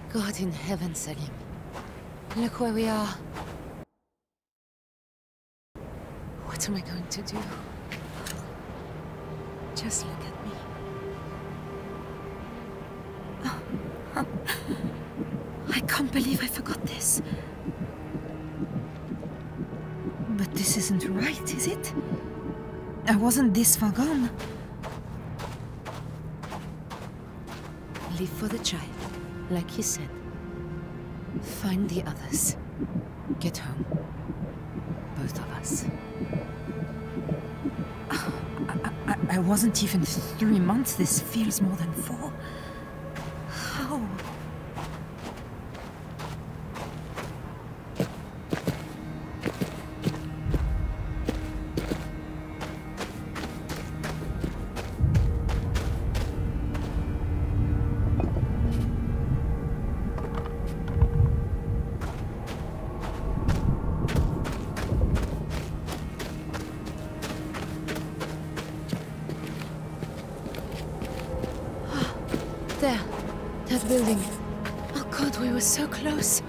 God in heaven, Selim. Look where we are. What am I going to do? Just look at me. I can't believe I forgot this. But this isn't right, is it? I wasn't this far gone. Live for the child, like you said. Find the others. Get home. Both of us. I wasn't even 3 months. This feels more than 4. How? There. That building. Oh God, we were so close.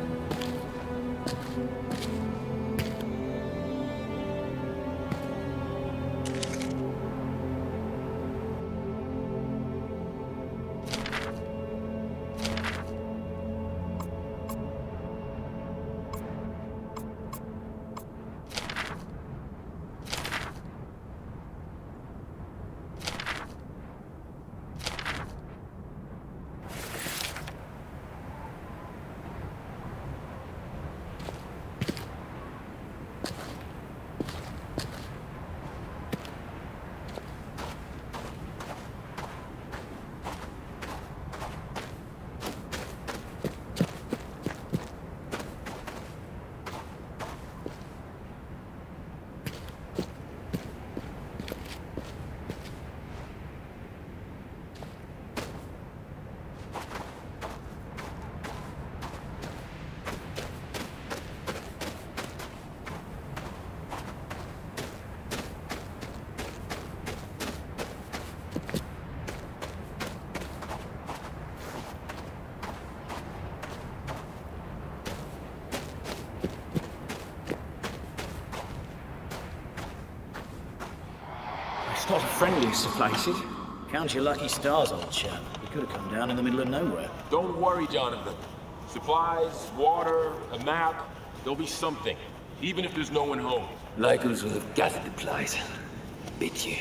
It's not a friendly supply, is it? Count your lucky stars, old chap. We could have come down in the middle of nowhere. Don't worry, Jonathan. Supplies, water, a map, there'll be something. Even if there's no one home. Lycans will have gathered the plight. Bet you.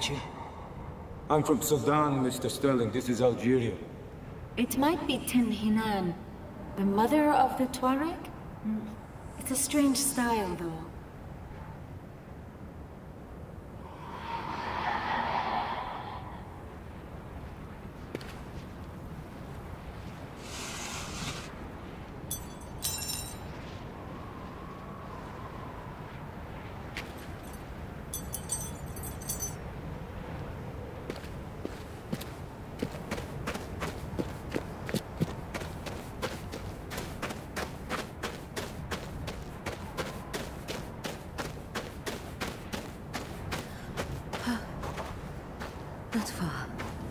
met you? I'm from Sudan, Mr. Sterling. This is Algeria. It might be Tin Hinan, the mother of the Tuareg? It's a strange style, though. Not far.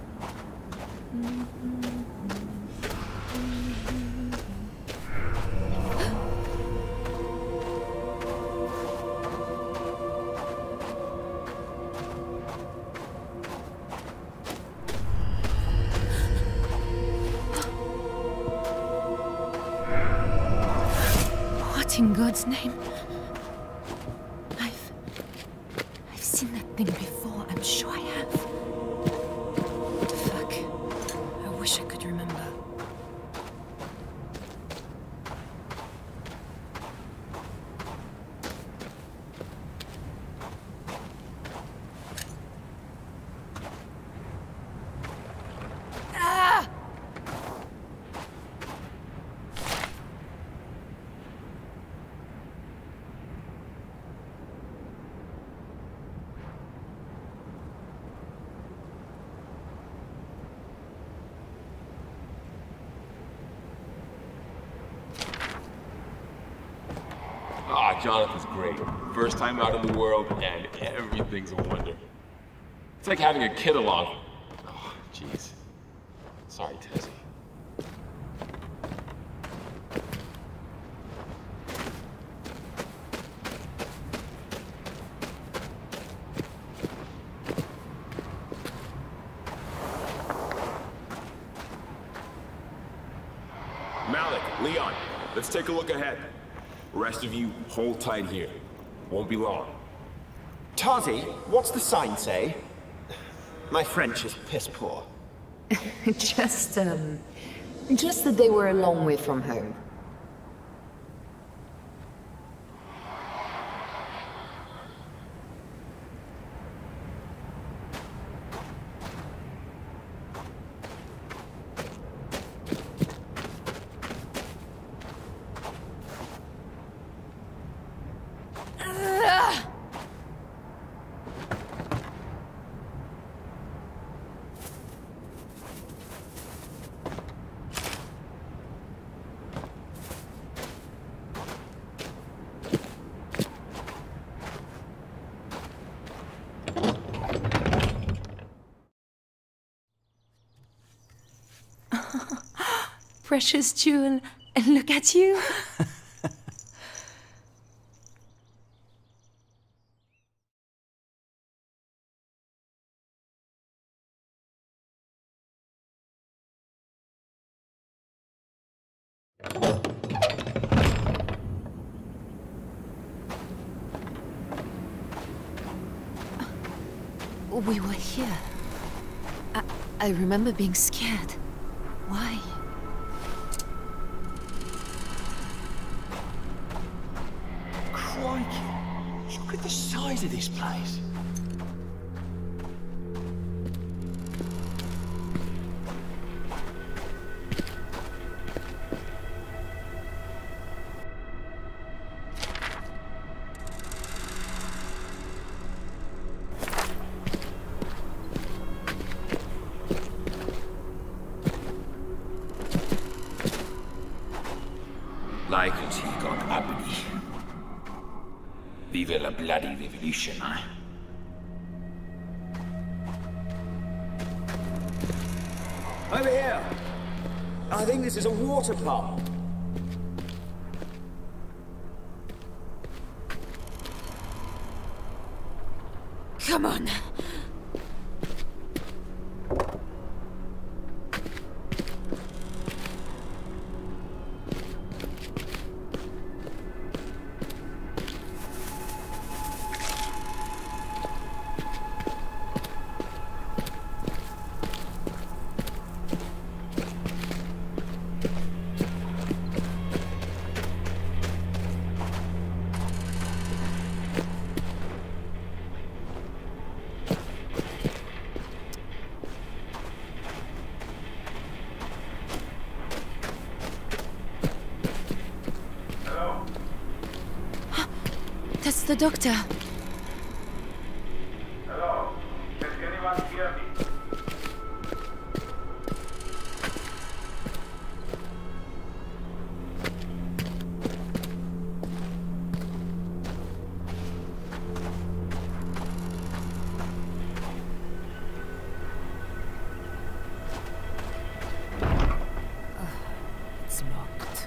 What in God's name? I've seen that thing before, I'm sure I have. Fuck. I wish I could remember. Ah, Jonathan's great. First time out in the world, and everything's a wonder. It's like having a kid along. Oh, jeez. Sorry, Tessie. Malik, Leon, let's take a look ahead. Rest of you, hold tight here. Won't be long. Tazi, what's the sign say? My French is piss poor. Just that they were a long way from home. Precious jewel, and look at you. We were here. I remember being scared. Why? Crikey! Look at the size of this place. Like as he got uppity. Vive la bloody revolution, eh? Over here! I think this is a water pump. Come on. It's the doctor. Hello? Can anyone hear me? It's locked.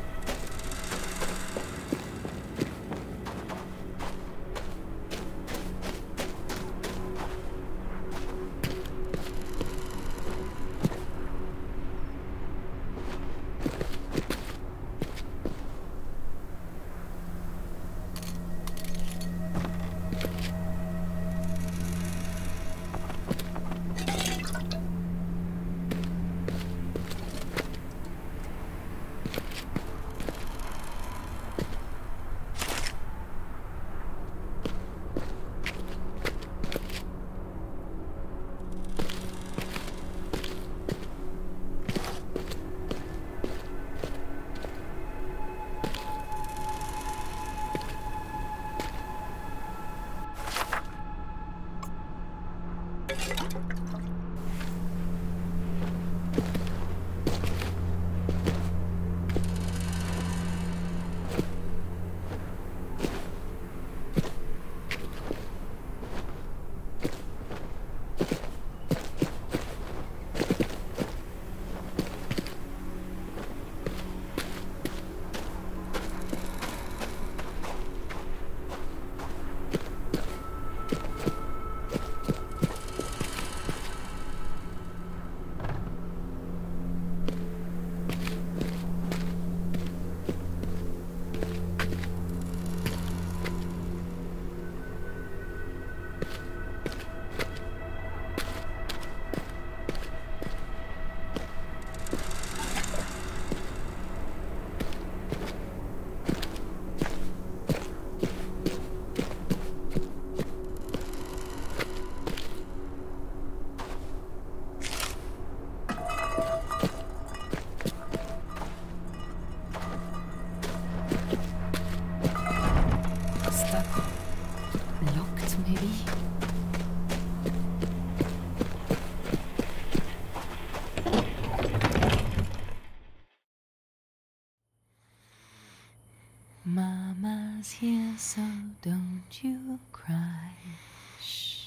Mama's here, so don't you cry. Shh,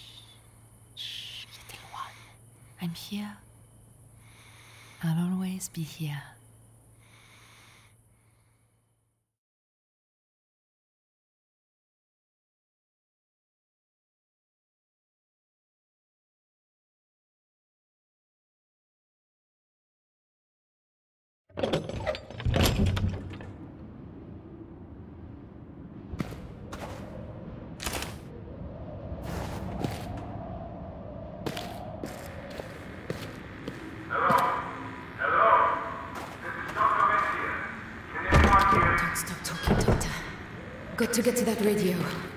shh, little one. I'm here. I'll always be here. Stop talking, Doctor. Got to get to that radio.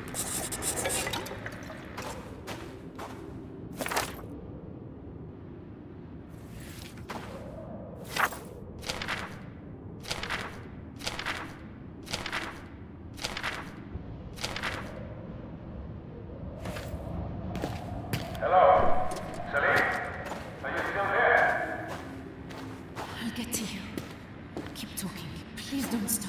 Hello? Salim? Are you still there? I'll get to you. Keep talking. Please don't stop.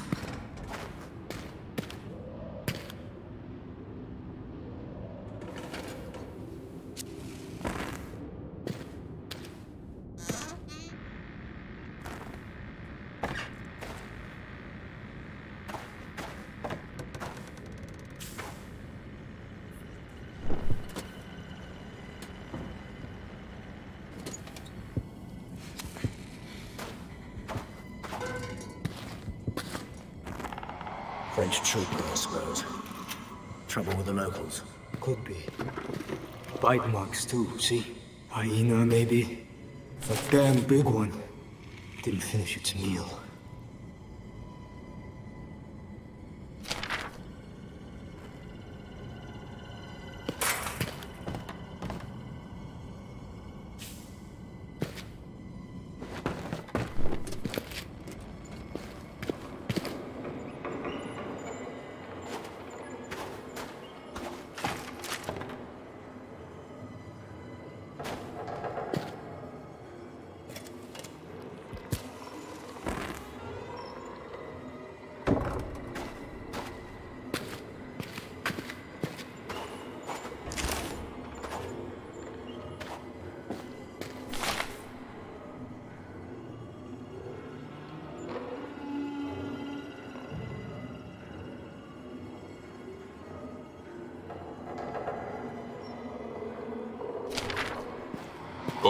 French trooper, I suppose. Trouble with the locals. Could be. Bite marks too, see? Hyena, maybe? A damn big one. Didn't finish its meal.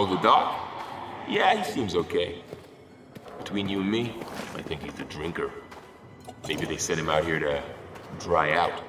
of the dock? Yeah, he seems okay. Between you and me, I think he's a drinker. Maybe they sent him out here to dry out.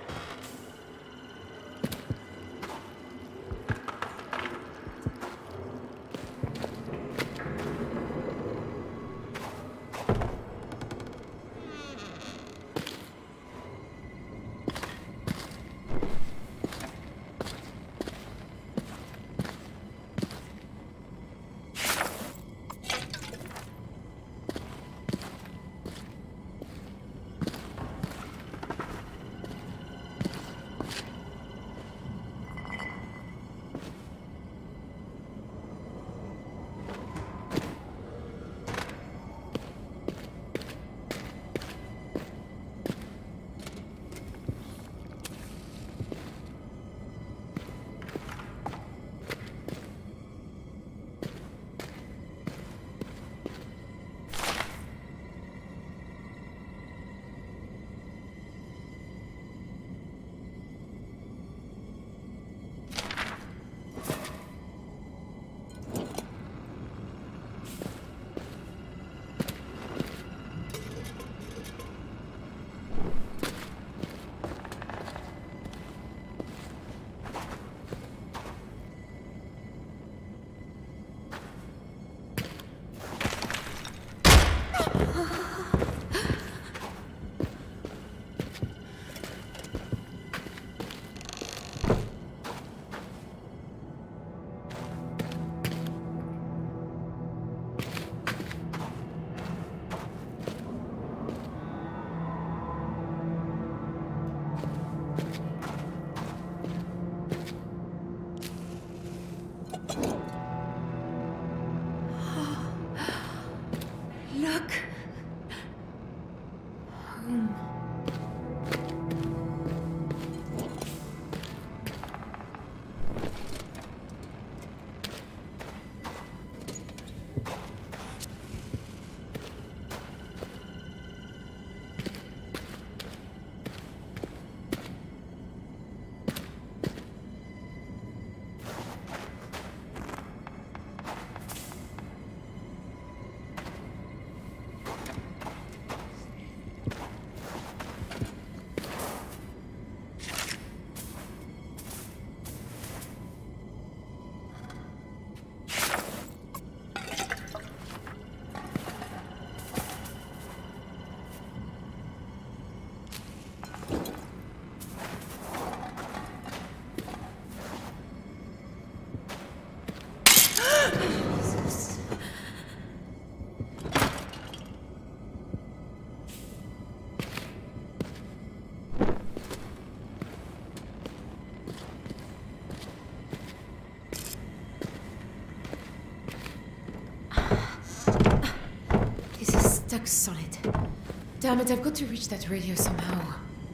Stuck solid. Damn it, I've got to reach that radio somehow.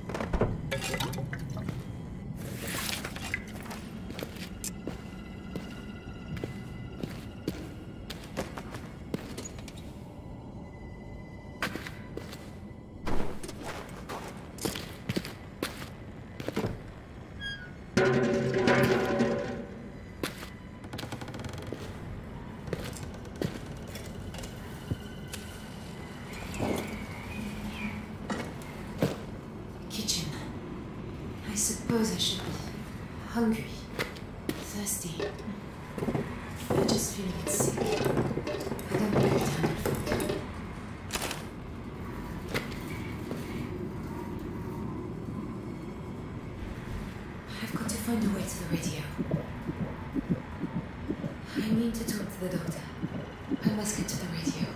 I suppose I should be hungry, thirsty. I just feel a bit sick. I don't know what time it is. I've got to find a way to the radio. I need to talk to the doctor. I must get to the radio.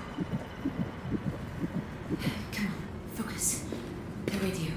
Come on, focus. The radio.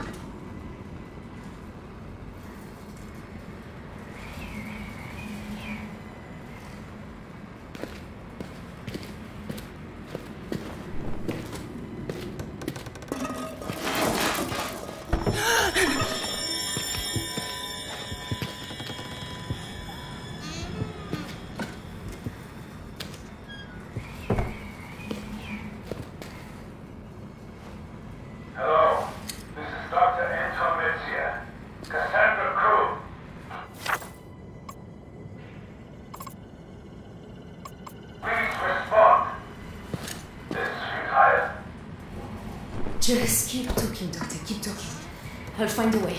Just keep talking, Doctor. Keep talking. I'll find a way.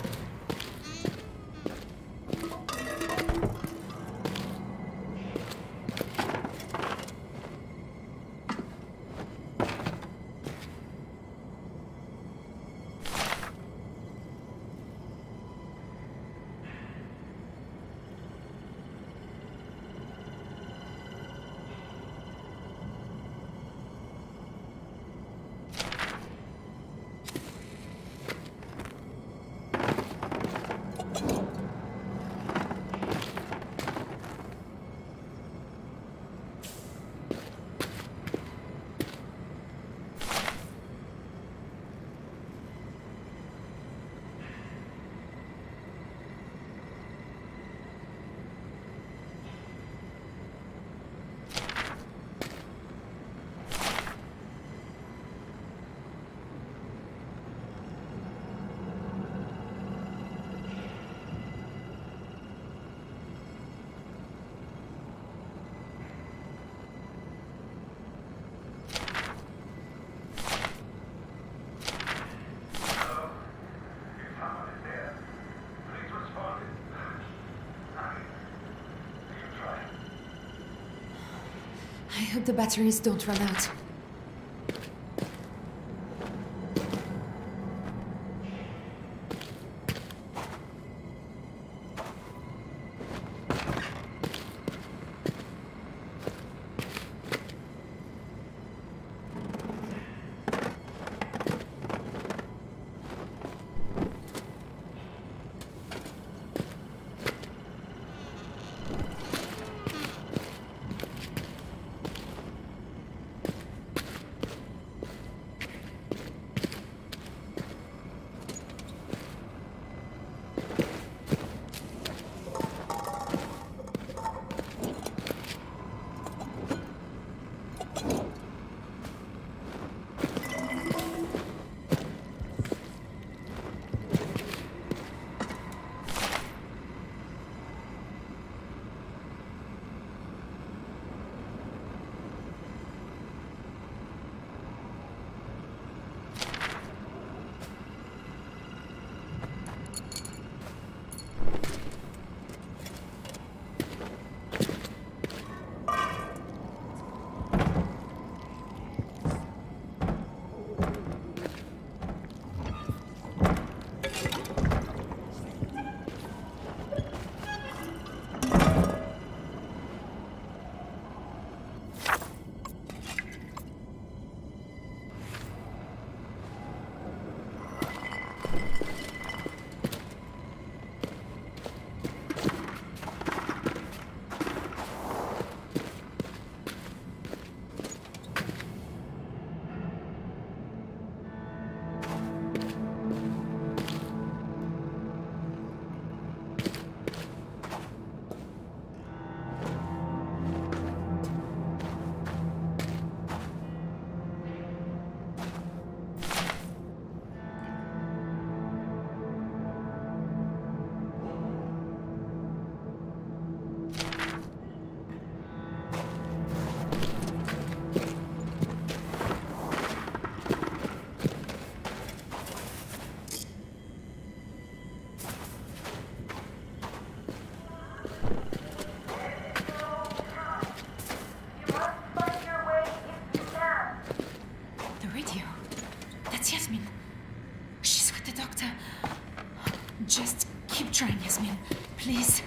I hope the batteries don't run out. Just keep trying, Yasmin. Please.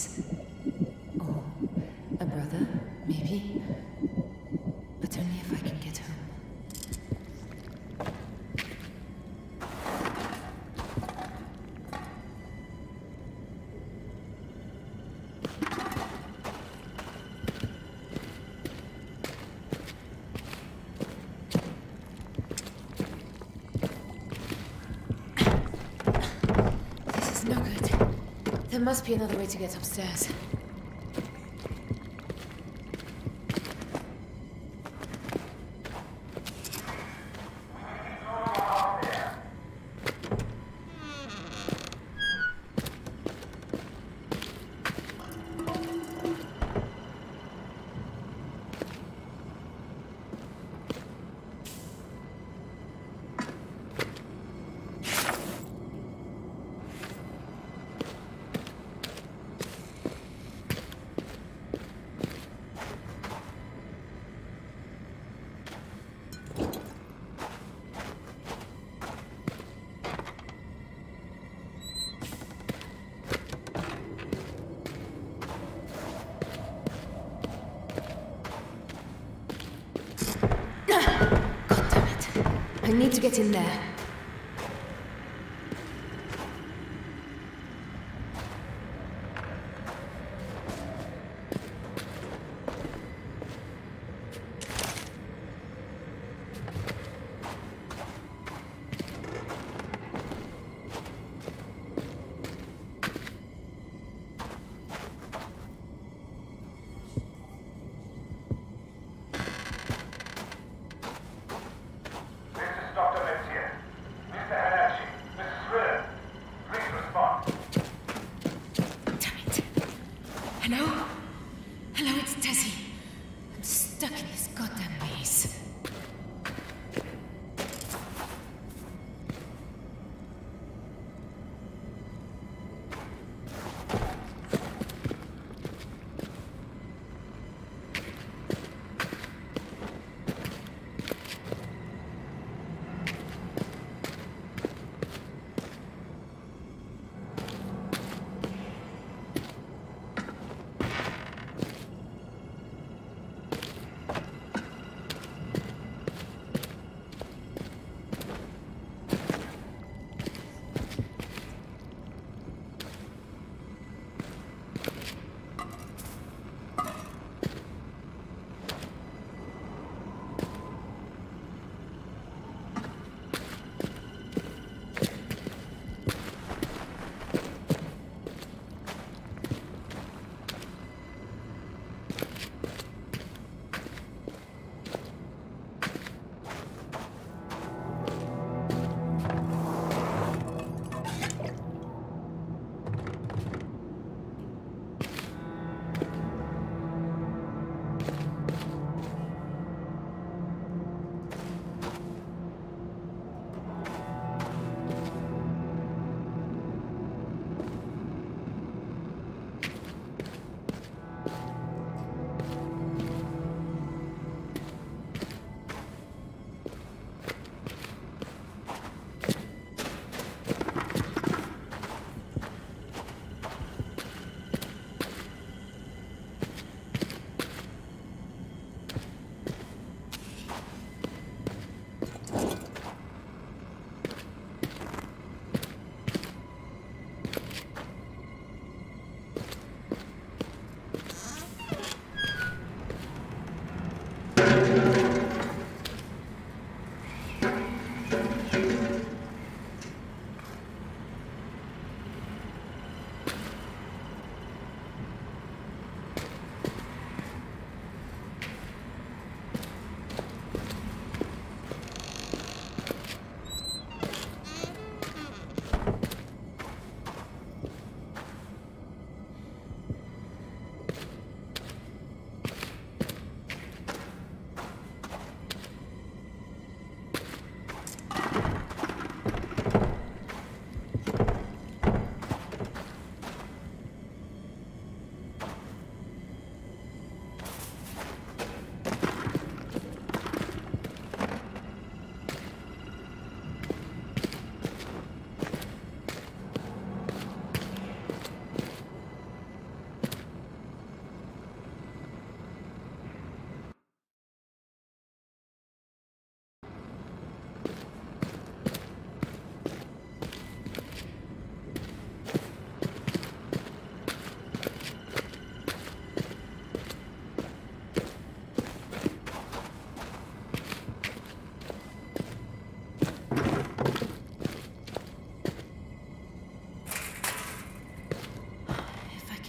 place. Or a brother, maybe. But only if I can get home. No good. There must be another way to get upstairs. I need to get in there.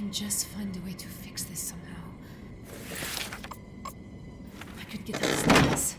can just find a way to fix this somehow. I could get upstairs.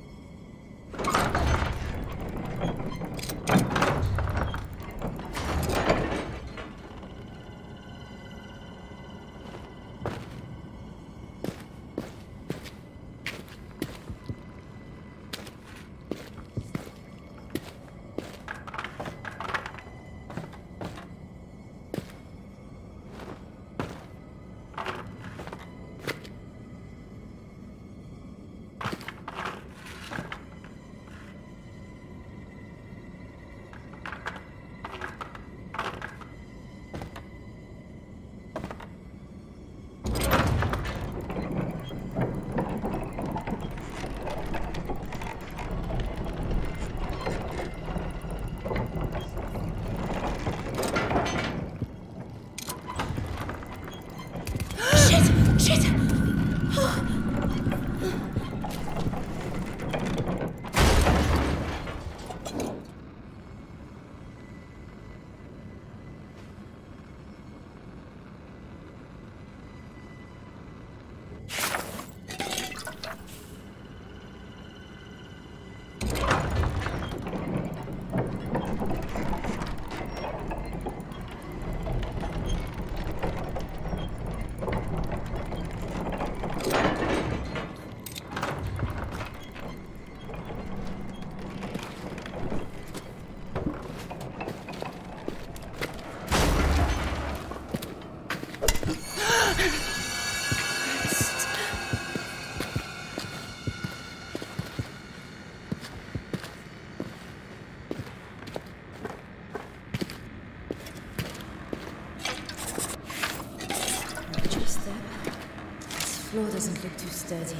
The floor doesn't look too sturdy.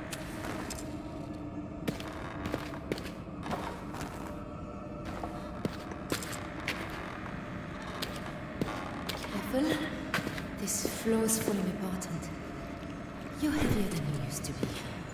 Careful. This floor's falling apart and you're heavier than you used to be.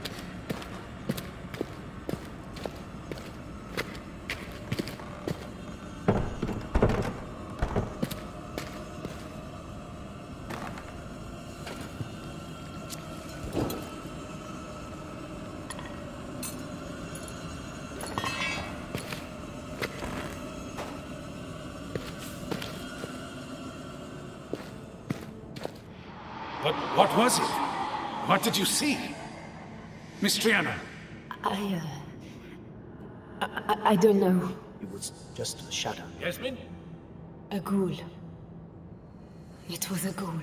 What was it? What did you see? Miss Triana? I don't know. It was just a shadow. Yasmin? A ghoul. It was a ghoul.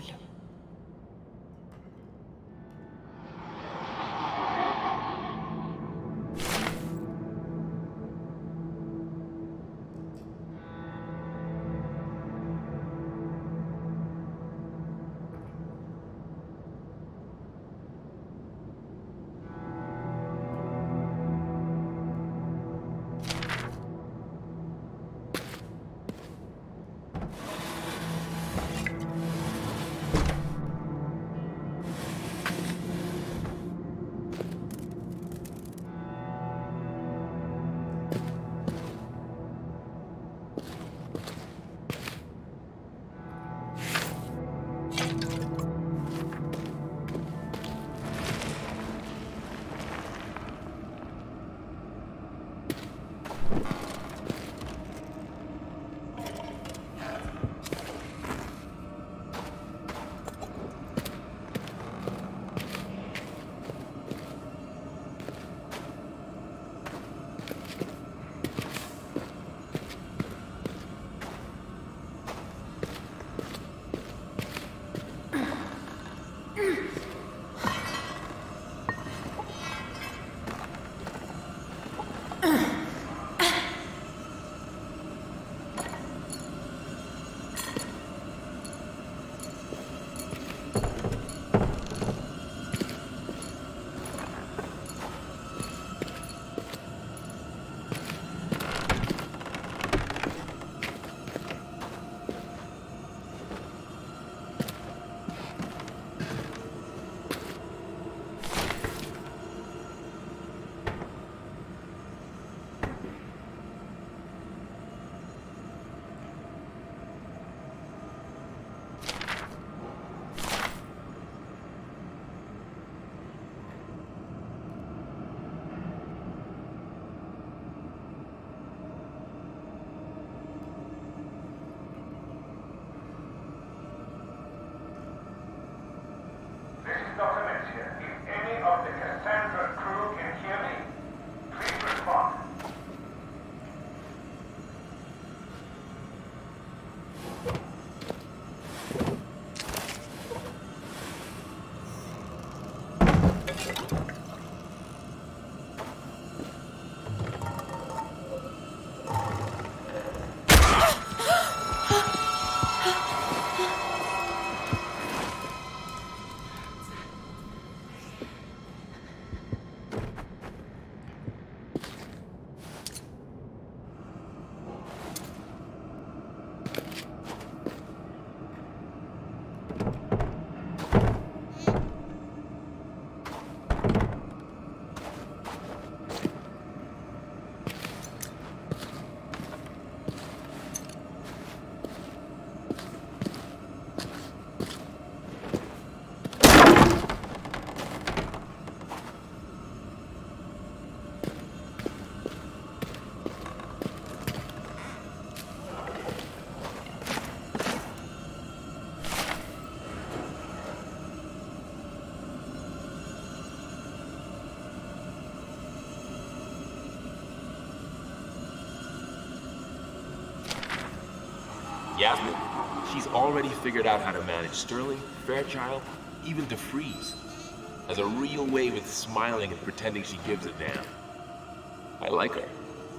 Yasmin, she's already figured out how to manage Sterling, Fairchild, even DeFreeze. Has a real way with smiling and pretending she gives a damn. I like her.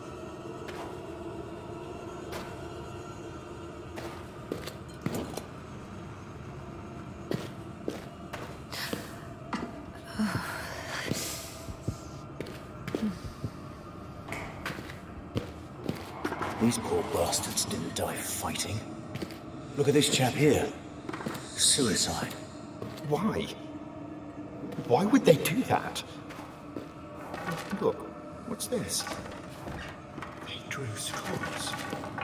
These poor bastards didn't die fighting. Look at this chap here. Suicide. Why? Why would they do that? Look, what's this? They drew straws.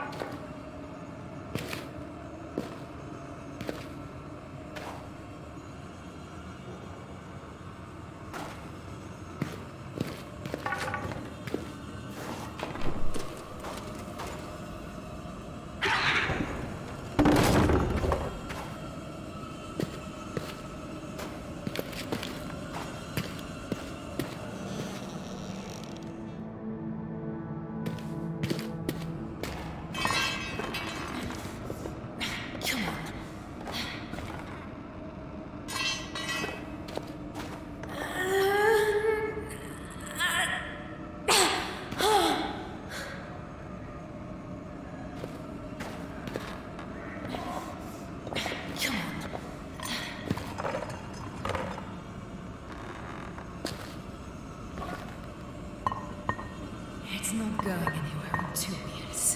It's not going anywhere in 2 years.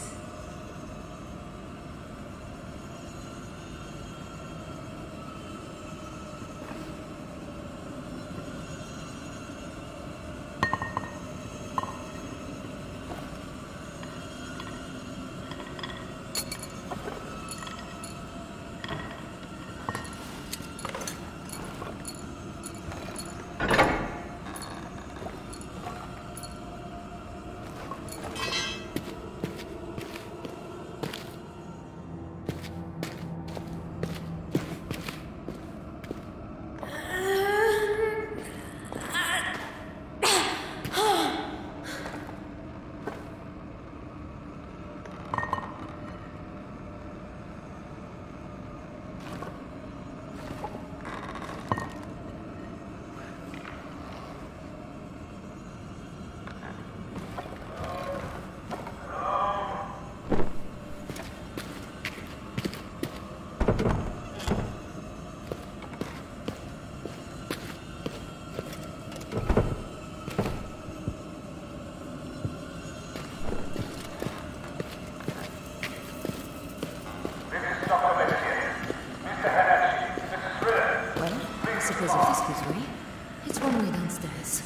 Suppose if this goes right, it's one way downstairs.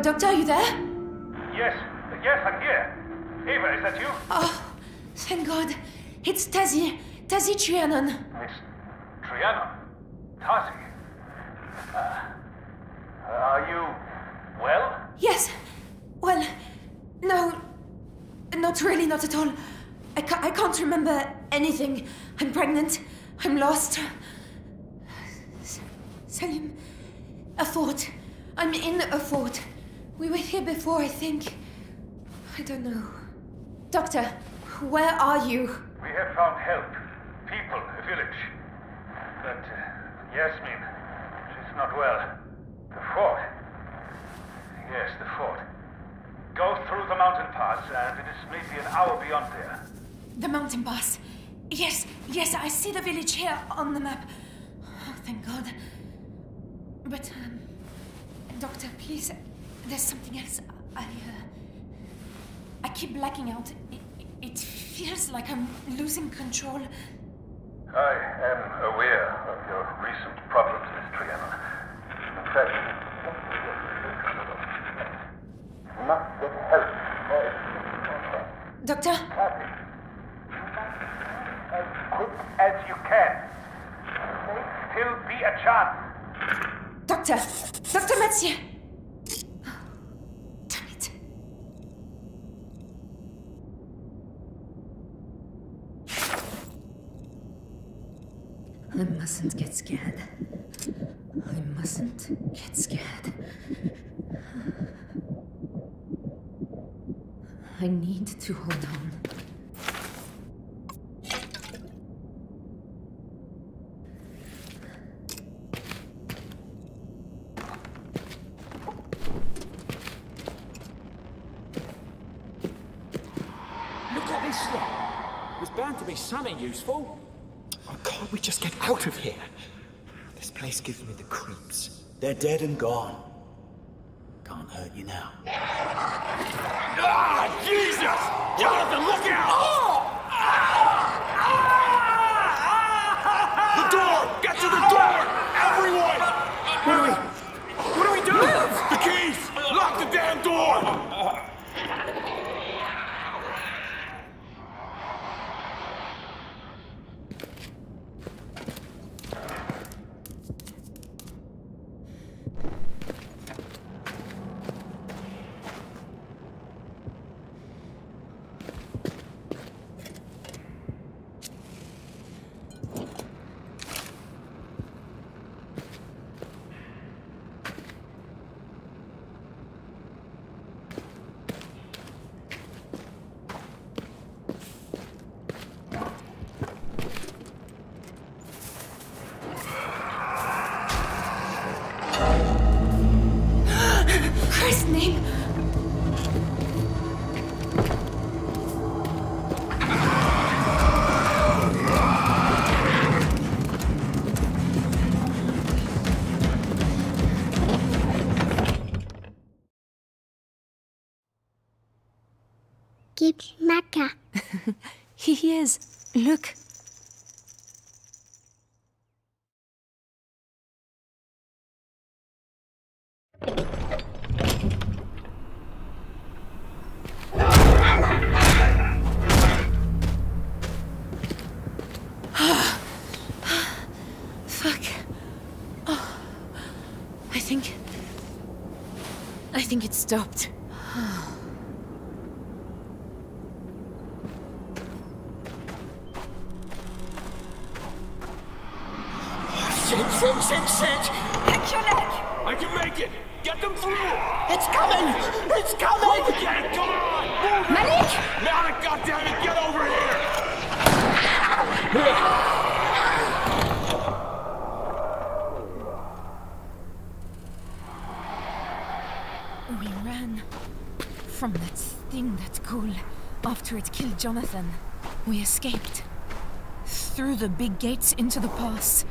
Doctor, are you there? Yes, I'm here. Ava, is that you? Oh, thank God. It's Tazi Trianon. Miss Trianon? Tazi? Are you well? Yes. Well, no. Not really, not at all. I can't remember anything. I'm pregnant. I'm lost. Salim, a fort. I'm in a fort. We were here before, I think. I don't know. Doctor, where are you? We have found help. People, a village. But Yasmin, she's not well. The fort. Yes, the fort. Go through the mountain pass, and it is maybe an hour beyond there. The mountain pass. Yes, I see the village here on the map. Oh, thank God. But, Doctor, please, there's something else. I keep blacking out. It feels like I'm losing control. I am aware of your recent problems, Miss Trianon. In fact, you must get help. Doctor? As quick as you can. There may still be a chance. Dr. Mathieu! Damn it. I mustn't get scared. I mustn't get scared. I need to hold on. Look at this lot. There's bound to be something useful. Oh, can't we just get out of here? This place gives me the creeps. They're dead and gone. Can't hurt you now. Ah, Jesus! Jonathan, look out! The door! Get to the door! Everyone! What do we do? The keys! Lock the damn door! Christ's name! Keeps Mecca. He is. Look. Fuck. Oh. I think it stopped. Sit! Pick your neck! I can make it! Get them through! It's coming! It's coming! Move again! Come on! Move it! Malik! Malik, goddammit, get over here! We ran from that thing, that ghoul, after it killed Jonathan. We escaped. Through the big gates into the pass.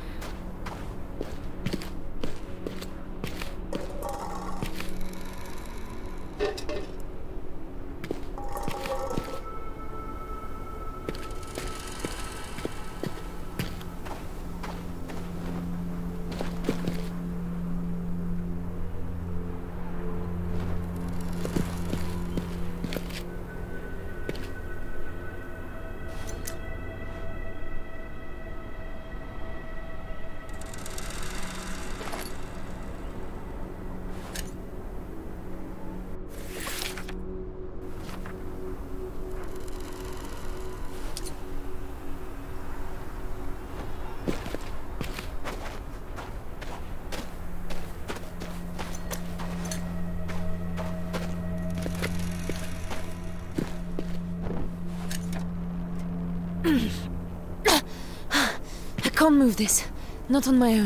I can't move this. Not on my own.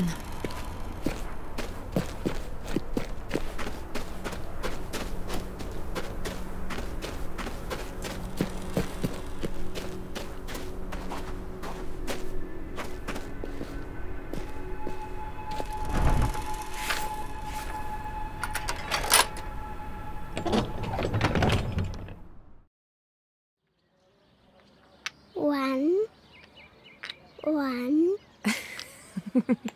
One.